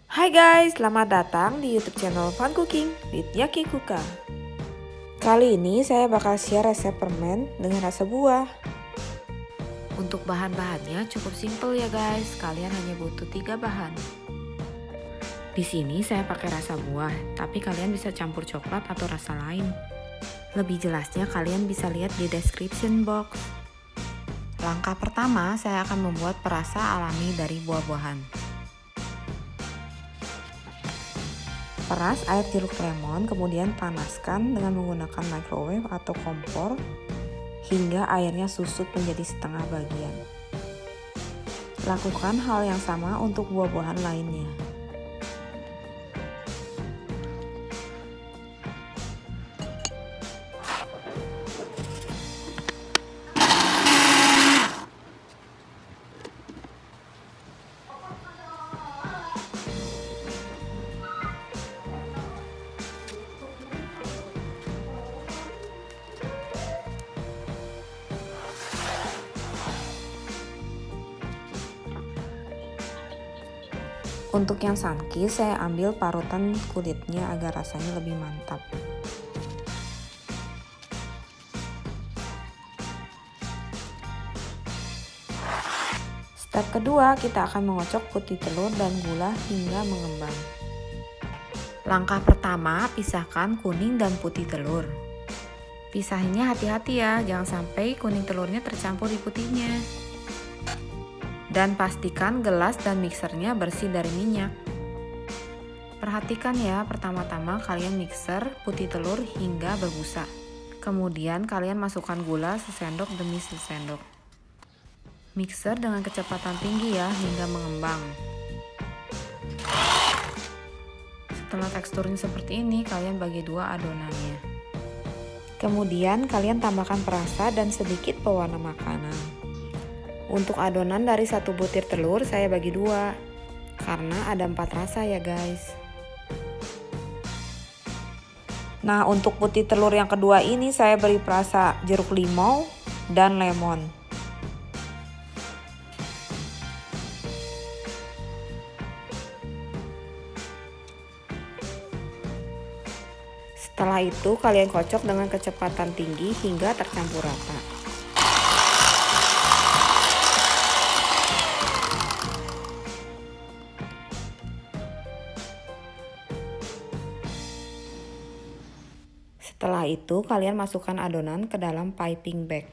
Hai guys, selamat datang di YouTube channel Fun Cooking with Yaki Kuka. Kali ini saya bakal share resep permen dengan rasa buah. Untuk bahan-bahannya cukup simple ya guys, kalian hanya butuh 3 bahan. Di sini saya pakai rasa buah, tapi kalian bisa campur coklat atau rasa lain. Lebih jelasnya kalian bisa lihat di description box. Langkah pertama, saya akan membuat perasa alami dari buah-buahan. Peras air jeruk lemon, kemudian panaskan dengan menggunakan microwave atau kompor hingga airnya susut menjadi setengah bagian. Lakukan hal yang sama untuk buah-buahan lainnya. Untuk yang sunkist, saya ambil parutan kulitnya agar rasanya lebih mantap. Step kedua, kita akan mengocok putih telur dan gula hingga mengembang. Langkah pertama, pisahkan kuning dan putih telur. Pisahinnya hati-hati ya, jangan sampai kuning telurnya tercampur di putihnya. Dan pastikan gelas dan mixernya bersih dari minyak. Perhatikan ya, pertama-tama kalian mixer putih telur hingga berbusa. Kemudian kalian masukkan gula sesendok demi sesendok. Mixer dengan kecepatan tinggi ya hingga mengembang. Setelah teksturnya seperti ini, kalian bagi dua adonannya. Kemudian kalian tambahkan perasa dan sedikit pewarna makanan. Untuk adonan dari 1 butir telur saya bagi 2 karena ada 4 rasa ya guys. Nah, untuk putih telur yang kedua ini saya beri perasa jeruk limau dan lemon. Setelah itu kalian kocok dengan kecepatan tinggi hingga tercampur rata. Setelah itu kalian masukkan adonan ke dalam piping bag.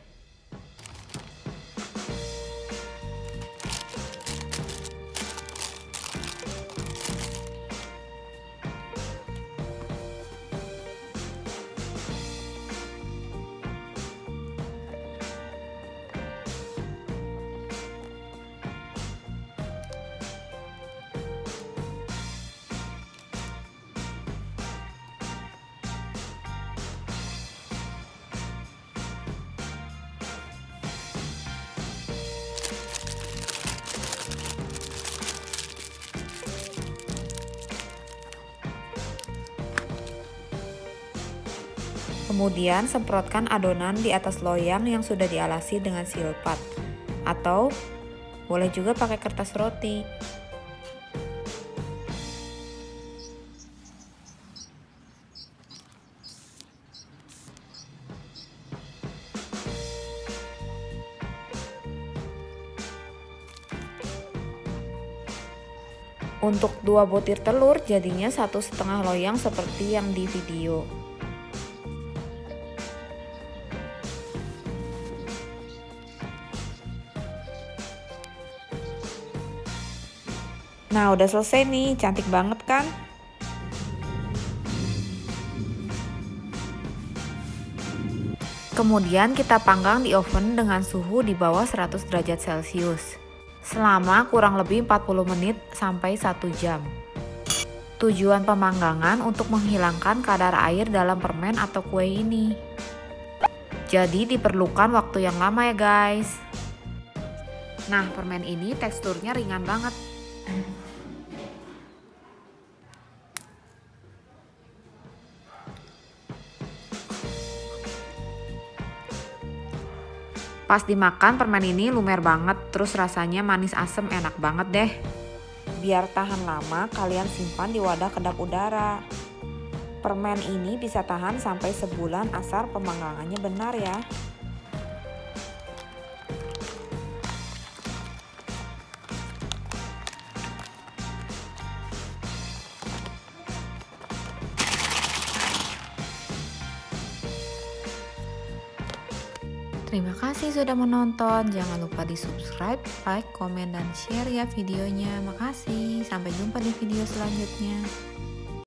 Kemudian semprotkan adonan di atas loyang yang sudah dialasi dengan silpat, atau boleh juga pakai kertas roti. Untuk 2 butir telur jadinya 1,5 loyang seperti yang di video. Nah, udah selesai nih, cantik banget kan? Kemudian kita panggang di oven dengan suhu di bawah 100 derajat Celcius selama kurang lebih 40 menit sampai 1 jam. Tujuan pemanggangan untuk menghilangkan kadar air dalam permen atau kue ini. Jadi diperlukan waktu yang lama ya guys. Nah, permen ini teksturnya ringan banget. Pas dimakan permen ini lumer banget, terus rasanya manis asem enak banget deh. Biar tahan lama, kalian simpan di wadah kedap udara. Permen ini bisa tahan sampai sebulan asal pemanggangannya benar ya. Terima kasih sudah menonton. Jangan lupa di subscribe, like, komen, dan share ya videonya. Makasih. Sampai jumpa di video selanjutnya.